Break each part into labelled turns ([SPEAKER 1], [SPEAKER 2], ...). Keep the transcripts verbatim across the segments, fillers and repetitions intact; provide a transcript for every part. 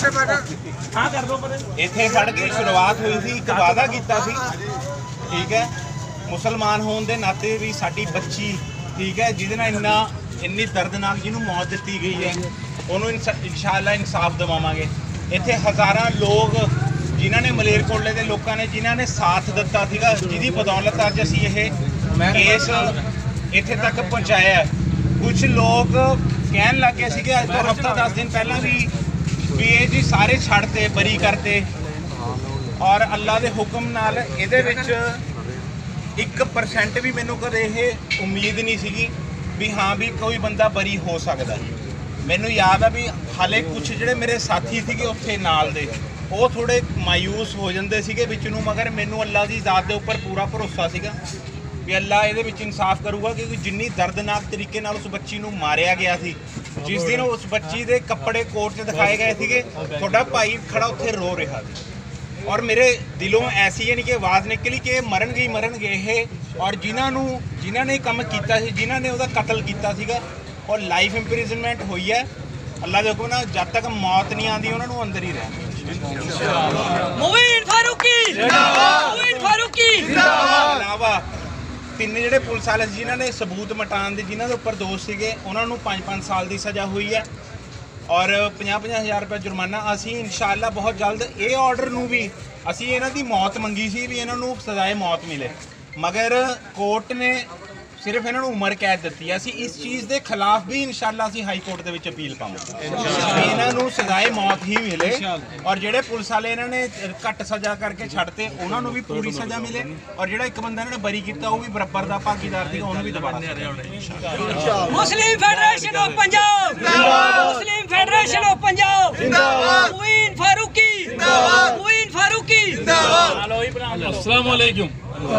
[SPEAKER 1] ਇੱਥੇ ਫੜ ਕੇ ਸ਼ੁਰੂਆਤ ਹੋਈ ਸੀ, ਇੱਕ ਵਾਅਦਾ ਕੀਤਾ ਸੀ, ਠੀਕ ਹੈ, ਮੁਸਲਮਾਨ ਹੋਣ ਦੇ ਨਾਤੇ ਵੀ ਸਾਡੀ ਬੱਚੀ, ਠੀਕ ਹੈ, ਜਿਹਦੇ ਨਾਲ ਇੰਨਾ ਇੰਨੀ ਦਰਦਨਾਕ ਜਿਹਨੂੰ ਮੌਤ ਦਿੱਤੀ ਗਈ ਹੈ, ਉਹਨੂੰ ਇਨਸ਼ਾਅੱਲਾ ਇਨਸਾਫ ਦਿਵਾਵਾਂਗੇ। ਇੱਥੇ ਹਜ਼ਾਰਾਂ ਲੋਕ ਜਿਨ੍ਹਾਂ ਨੇ ਮਲੇਰਕੋਟਲੇ ਦੇ ਲੋਕਾਂ ਨੇ ਜਿਨ੍ਹਾਂ ਨੇ ਸਾਥ ਦਿੱਤਾ ਸੀਗਾ, ਜਿਹਦੀ ਬਦੌਲਤ ਅੱਜ ਅਸੀਂ ਇਹ ਕੇਸ ਇੱਥੇ ਤੱਕ ਪਹੁੰਚਾਇਆ। ਕੁਝ ਲੋਕ ਕਹਿਣ ਲੱਗੇ ਸੀਗੇ ਅੱਜ ਤੋਂ ਹਫ਼ਤਾ ਦਸ ਦਿਨ ਪਹਿਲਾਂ ਵੀ ਵੀ ਇਹ ਜੀ ਸਾਰੇ ਛੱਡਤੇ, ਬਰੀ ਕਰਤੇ, ਔਰ ਅੱਲਾ ਦੇ ਹੁਕਮ ਨਾਲ ਇਹਦੇ ਵਿੱਚ ਇੱਕ ਪਰਸੈਂਟ ਵੀ ਮੈਨੂੰ ਕਦੇ ਇਹ ਉਮੀਦ ਨਹੀਂ ਸੀਗੀ ਵੀ ਹਾਂ ਵੀ ਕੋਈ ਬੰਦਾ ਬਰੀ ਹੋ ਸਕਦਾ। ਮੈਨੂੰ ਯਾਦ ਆ ਵੀ ਹਾਲੇ ਕੁਝ ਜਿਹੜੇ ਮੇਰੇ ਸਾਥੀ ਸੀਗੇ ਉੱਥੇ ਨਾਲ ਦੇ, ਉਹ ਥੋੜ੍ਹੇ ਮਾਯੂਸ ਹੋ ਜਾਂਦੇ ਸੀਗੇ ਵਿੱਚ ਨੂੰ, ਮਗਰ ਮੈਨੂੰ ਅੱਲਾ ਦੀ ਜ਼ਾਤ ਦੇ ਉੱਪਰ ਪੂਰਾ ਭਰੋਸਾ ਸੀਗਾ ਵੀ ਅੱਲਾ ਇਹਦੇ ਵਿੱਚ ਇਨਸਾਫ ਕਰੂਗਾ, ਕਿਉਂਕਿ ਜਿੰਨੀ ਦਰਦਨਾਕ ਤਰੀਕੇ ਨਾਲ ਉਸ ਬੱਚੀ ਨੂੰ ਮਾਰਿਆ ਗਿਆ ਸੀ, ਜਿਸ ਦਿਨ ਉਸ ਬੱਚੀ ਦੇ ਕੱਪੜੇ ਕੋਰਟ 'ਚ ਦਿਖਾਏ ਗਏ ਸੀਗੇ, ਤੁਹਾਡਾ ਭਾਈ ਖੜਾ ਉੱਥੇ ਰੋ ਰਿਹਾ ਸੀ, ਔਰ ਮੇਰੇ ਦਿਲੋਂ ਐਸੀ ਯਾਨੀ ਕਿ ਆਵਾਜ਼ ਨਿਕਲੀ ਕਿ ਇਹ ਮਰਨਗੇ ਹੀ ਮਰਨਗੇ ਇਹ, ਔਰ ਜਿਨ੍ਹਾਂ ਨੂੰ ਜਿਨ੍ਹਾਂ ਨੇ ਕੰਮ ਕੀਤਾ ਸੀ, ਜਿਨ੍ਹਾਂ ਨੇ ਉਹਦਾ ਕਤਲ ਕੀਤਾ ਸੀਗਾ, ਔਰ ਲਾਈਫ ਇੰਪ੍ਰਿਜ਼ਨਮੈਂਟ ਹੋਈ ਹੈ। ਅੱਲਾ ਦੇ ਹੁਕਮ ਨਾਲ ਜਦ ਤੱਕ ਮੌਤ ਨਹੀਂ ਆਉਂਦੀ ਉਹਨਾਂ ਨੂੰ ਅੰਦਰ ਹੀ ਰਹਿਣਾ।
[SPEAKER 2] ਮੁਬੀਨ ਫਾਰੂਕੀ ਜਿੰਦਾਬਾਦ, ਮੁਬੀਨ ਫਾਰੂਕੀ ਜਿੰਦਾਬਾਦ।
[SPEAKER 1] ਇਲਾਵਾ ਤਿੰਨ ਜਿਹੜੇ ਪੁਲਿਸ ਵਾਲੇ ਸੀ ਜਿਨ੍ਹਾਂ ਨੇ ਸਬੂਤ ਮਟਾਉਣ ਦੇ, ਜਿਨ੍ਹਾਂ ਦੇ ਉੱਪਰ ਦੋਸ਼ ਸੀਗੇ, ਉਹਨਾਂ ਨੂੰ ਪੰਜ ਪੰਜ ਸਾਲ ਦੀ ਸਜ਼ਾ ਹੋਈ ਹੈ ਔਰ ਪੰਜਾਹ ਪੰਜਾਹ ਹਜ਼ਾਰ ਰੁਪਏ ਜੁਰਮਾਨਾ। ਅਸੀਂ ਇਨਸ਼ਾਅੱਲਾ ਬਹੁਤ ਜਲਦ ਇਹ ਆਰਡਰ ਨੂੰ ਵੀ, ਅਸੀਂ ਇਹਨਾਂ ਦੀ ਮੌਤ ਮੰਗੀ ਸੀ ਵੀ ਇਹਨਾਂ ਨੂੰ ਸਜ਼ਾਏ ਮੌਤ ਮਿਲੇ, ਮਗਰ ਕੋਰਟ ਨੇ ਸਿਰਫ ਇਹਨਾਂ ਨੂੰ ਉਮਰ ਕੈਦ ਦਿੱਤੀ ਹੈ। ਅਸੀਂ ਇਸ ਚੀਜ਼ ਦੇ ਖਿਲਾਫ ਵੀ ਇਨਸ਼ਾਅੱਲਾ ਅਸੀਂ ਹਾਈ ਕੋਰਟ ਦੇ ਵਿੱਚ ਅਪੀਲ ਪਾਵਾਂਗੇ ਵੀ ਇਹਨਾਂ ਨੂੰ ਸਜ਼ਾਏ ਮੌਤ ਹੀ ਮਿਲੇ, ਔਰ ਜਿਹੜੇ ਪੁਲਿਸ ਵਾਲੇ ਇਹਨਾਂ ਨੇ ਘੱਟ ਸਜ਼ਾ ਕਰਕੇ ਛੱਡਤੇ ਉਹਨਾਂ ਨੂੰ ਵੀ ਪੂਰੀ ਸਜ਼ਾ ਮਿਲੇ, ਔਰ ਜਿਹੜਾ ਇੱਕ ਬੰਦਾ ਇਹਨਾਂ ਨੇ ਬਰੀ ਕੀਤਾ ਉਹ ਵੀ ਬਰਾਬਰ ਦਾ ਭਾਗੀਦਾਰ ਸੀ, ਉਹਨੂੰ ਵੀ ਦੁਬਾਰਾ।
[SPEAKER 2] ਮੁਸਲਿਮ ਫੈਡਰੇਸ਼ਨ ਆਫ ਪੰਜਾਬ ਜਿੰਦਾਬਾਦ, ਮੁਸਲਿਮ ਫੈਡਰੇਸ਼ਨ ਆਫ ਪੰਜਾਬ ਜਿੰਦਾਬਾਦ, ਮੁਬੀਨ ਫਾਰੂਕੀ ਜਿੰਦਾਬਾਦ, ਮੁਬੀਨ ਫਾਰੂਕੀ ਜਿੰਦਾਬਾਦ।
[SPEAKER 3] Assalamu alaikum.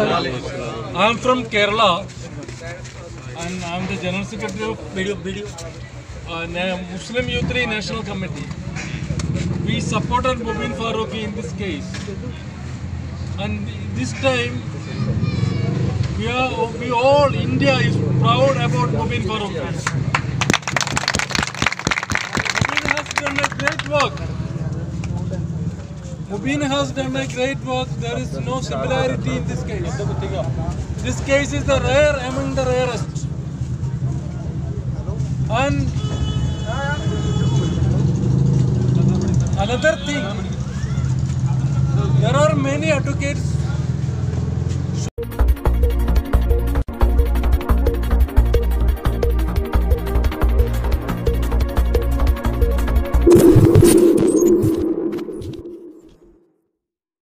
[SPEAKER 3] I am from Kerala and I am the General Secretary of Video Video uh, Muslim Youth League National Committee. We supported Mubeen Farooqui in this case, and this time we are we all India is proud about Mubeen Farooqui. Mubeen has done a great work. Mubeen has done a great work. There is no similarity in this case. This case is the rare among the rarest. And another thing, there are many advocates